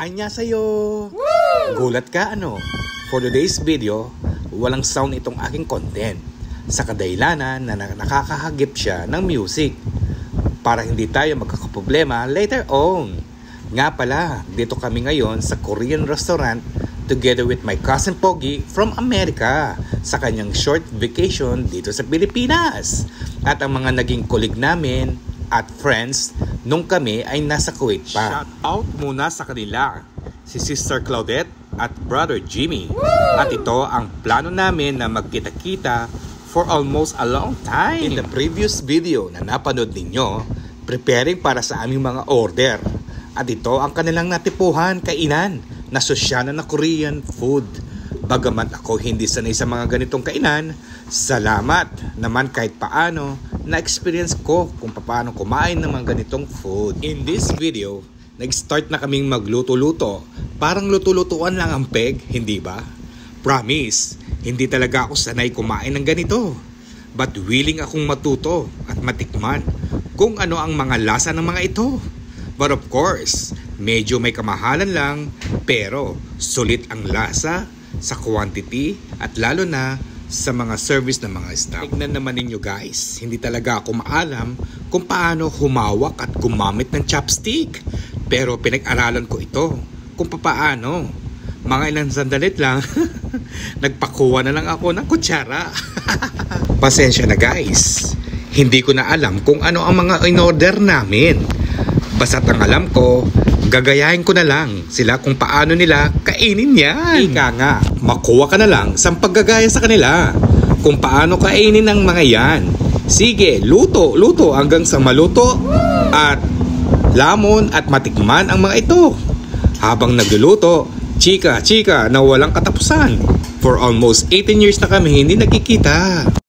Annyeonghaseyo! Gulat ka ano? For today's video, walang sound itong aking content sa kadahilanan na nakakahagip siya ng music para hindi tayo magkakaproblema later on. Nga pala, dito kami ngayon sa Korean restaurant together with my cousin Pogi from America sa kanyang short vacation dito sa Pilipinas. At ang mga naging colleague namin at friends nung kami ay nasa Kuwait pa. Shout out muna sa kanila, si Sister Claudette at Brother Jimmy. Woo! At ito ang plano namin na magkita-kita for almost a long time. In the previous video na napanood ninyo, preparing para sa aming mga order. At ito ang kanilang natipuhan, kainan na sosyalan na Korean food. Bagamat ako hindi sanay sa mga ganitong kainan, salamat naman kahit paano na-experience ko kung paano kumain ng mga ganitong food. In this video, nag-start na kaming magluto-luto. Parang luto-lutuan lang ang peg, hindi ba? Promise, hindi talaga ako sanay kumain ng ganito. But willing akong matuto at matikman kung ano ang mga lasa ng mga ito. But of course, medyo may kamahalan lang, pero sulit ang lasa sa quantity at lalo na sa mga service ng mga staff. Tignan naman ninyo guys, hindi talaga ako maalam kung paano humawak at gumamit ng chopstick. Pero pinag-aralan ko ito kung paano. Mga ilang sandalit lang, nagpakuha na lang ako ng kutsara. Pasensya na guys, hindi ko na alam kung ano ang mga in-order namin. Basta't ang alam ko, gagayahin ko na lang sila kung paano nila kainin yan. Ika nga, makuha ka na lang sa paggagaya sa kanila kung paano kainin ang mga yan. Sige, luto hanggang sa maluto at lamon at matikman ang mga ito. Habang nagluluto, chika na walang katapusan. For almost 18 years na kami hindi nagkikita.